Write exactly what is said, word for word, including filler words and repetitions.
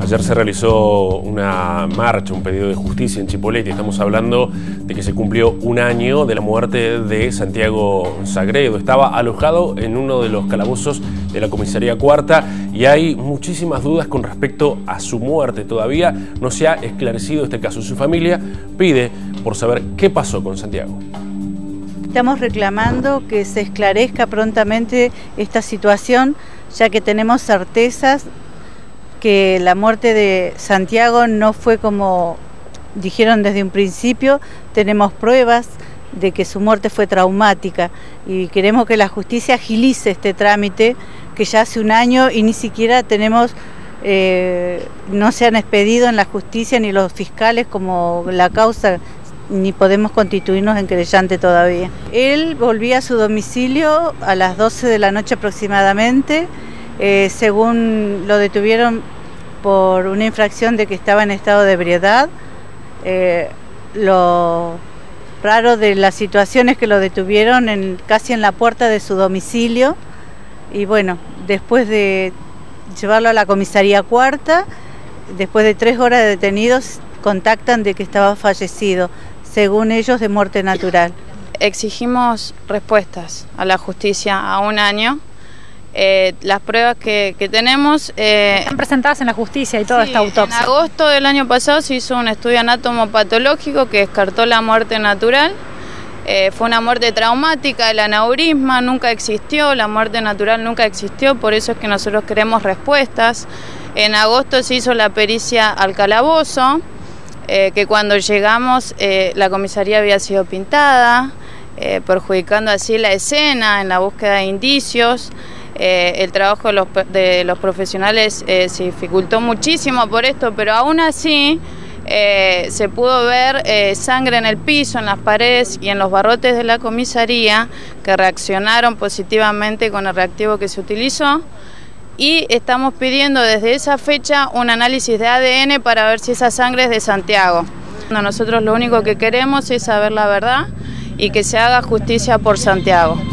Ayer se realizó una marcha, un pedido de justicia en Chipoleti. Estamos hablando de que se cumplió un año de la muerte de Santiago Sagredo. Estaba alojado en uno de los calabozos de la comisaría cuarta y hay muchísimas dudas con respecto a su muerte. Todavía no se ha esclarecido este caso. Su familia pide por saber qué pasó con Santiago. Estamos reclamando que se esclarezca prontamente esta situación, ya que tenemos certezas que la muerte de Santiago no fue como dijeron desde un principio. Tenemos pruebas de que su muerte fue traumática y queremos que la justicia agilice este trámite, que ya hace un año y ni siquiera tenemos, eh, no se han expedido en la justicia ni los fiscales como la causa, ni podemos constituirnos en querellante todavía. Él volvía a su domicilio a las doce de la noche aproximadamente. Eh, según lo detuvieron por una infracción de que estaba en estado de ebriedad. Eh, lo raro de la situación es que lo detuvieron en, casi en la puerta de su domicilio y bueno, después de llevarlo a la comisaría cuarta, después de tres horas de detenidos, contactan de que estaba fallecido, según ellos de muerte natural. Exigimos respuestas a la justicia a un año. Eh, las pruebas que, que tenemos eh, están presentadas en la justicia y toda sí, esta autopsia. En agosto del año pasado se hizo un estudio anatomopatológico que descartó la muerte natural. Eh, fue una muerte traumática, el aneurisma nunca existió, la muerte natural nunca existió, por eso es que nosotros queremos respuestas. En agosto se hizo la pericia al calabozo, eh, que cuando llegamos eh, la comisaría había sido pintada, eh, perjudicando así la escena en la búsqueda de indicios. Eh, el trabajo de los, de los profesionales eh, se dificultó muchísimo por esto, pero aún así eh, se pudo ver eh, sangre en el piso, en las paredes y en los barrotes de la comisaría que reaccionaron positivamente con el reactivo que se utilizó, y estamos pidiendo desde esa fecha un análisis de A D N para ver si esa sangre es de Santiago. Nosotros lo único que queremos es saber la verdad y que se haga justicia por Santiago.